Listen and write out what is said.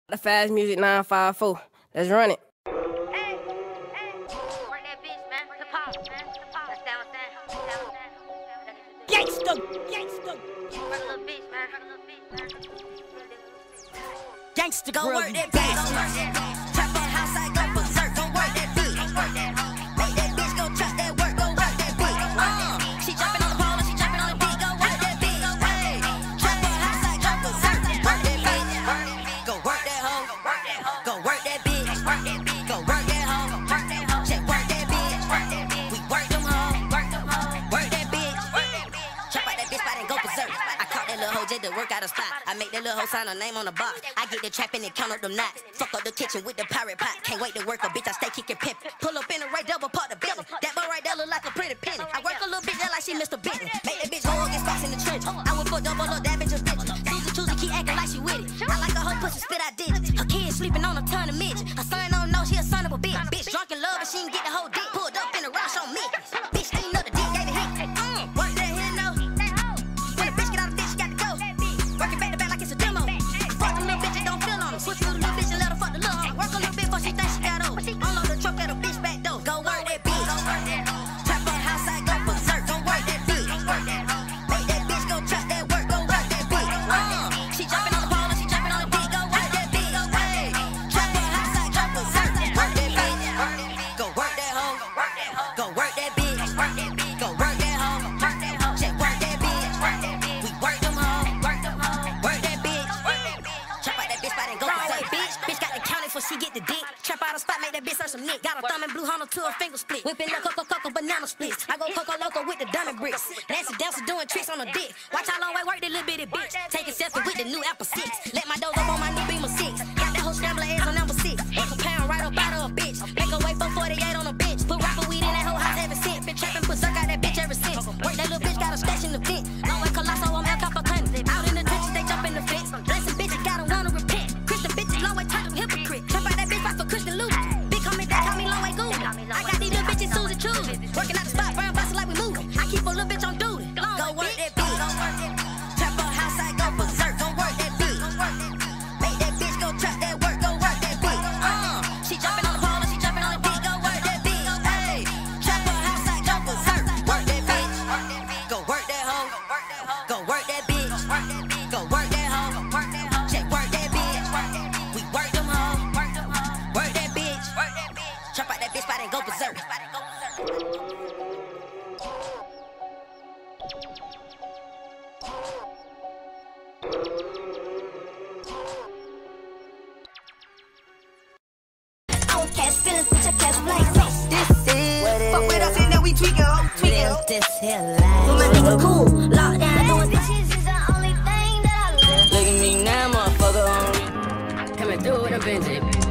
The Fast Music 954. Let's run it. Hey, work that bitch, man. Hip hop, man. Hip hop. That's down, Gangsta, gangsta. Work a little bitch, man. Gangsta, go work that bitch. Trap on house, I go berserk. Go work that bitch. Make that bitch go trap that work. Go work that bitch. She jumping on the pole, she jumping on the beat. Go work that bitch. Hey, trap on house, I go berserk. Work that bitch. Go work that hoe. Go work that bitch. Go work that hoe. Check work that bitch. We work them hoes. Work that bitch. Trap out that bitch spot and go berserk. I caught that little hoe just to work out a spot. I make that little hoe sign her name on the box. I get the trapping and count up them knots. Fuck up the kitchen with the pirate pot. Can't wait to work a bitch, I stay kicking pimp. Pull up in the right double part the belly. That boy right there look like a pretty penny. I work a little bitch just like she Mr. Bentley. Make that bitch go get spots in the trench. I would fuck double up that bitch a bitch. Susie keep acting like she with it. I like a hoe pussy spit out digits. Her kids sleeping on a ton of midget. Her son don't know she a son of a bitch. Bitch drunk in love and she ain't get the whole dick. Pulled up in the rush on me. Bitch ain't know the dick gave a hit. Work that here no. When a bitch get out of bitch, she got to go. Work it back to back like it's a demo. Fuck them little bitches, don't feel on them. Switch to the little bitch and let her fuck the little hoe. Work a little bit before she think she got old. Unload the truck at a bitch back door. Go work that bitch. Trap on house, I go berserk. Go work that bitch. Make that bitch go trap that work. Go work that bitch. She jumping on the pole and she jumping on the beat. Go work that bitch. Hey, trap on house, I go berserk. Work that bitch. Go work that hoe. Go work that bitch. Go work that hoe. Check work that bitch. We work them hoes. Work that bitch. Trap out that bitch spot and go berserk. Bitch got the county before she get the dick. Trap out a spot, make that bitch serve some nick. Got a thumb and blue Honda to a finger split. Whipping the Coco banana splits. I go Coco Loco with the diamond bricks. Nancy Delsa doing tricks on the dick. Watch how long I work that little bitty bitch. Taking selfie with the new Apple 6. Let my dough up on my new Beamer 6. Got that whole scrambler ass on number 6. Make a pound right up out of a bitch. Make her wait for 48 on a bench. Put rapper weed in that whole house ever since. Been trapping, put Zerk out that bitch ever since. Work that little bitch, got a scratch in the vent. Long way Colosso, I'm El Capacone. Out in the trenches, they jump in the fence. Blessing bitches, gotta wanna repent. Christian bitches, long way turn them hypocrite. Trap out that bitch fight for Christian Luke. Big homie, they call me long way Google. I got these little bitches, Susie choosing. Working out the spot, brown bustin' like we moving. I keep a little bitch on duty. Go work that bitch. Trap on house, I go berserk. Go work that bitch. Make that bitch go trap that work. Go work that bitch. She jumping on the pole and she jumping on the beat. Go work that bitch. Hey, trap on house, I go berserk. Work that bitch. Go work that hoe. Go work that bitch. Go work that hoe. Check work that bitch. We work them hoes. Work that bitch. Trap out that bitch spot and go berserk. Catch feelings with your cash flight. This is Fuck with us and then we tweaking, ho. live this here life. When my nigga cool, locked down, doing bitches is the only thing that I love. Look at me now, motherfucker. Coming through with a Benji.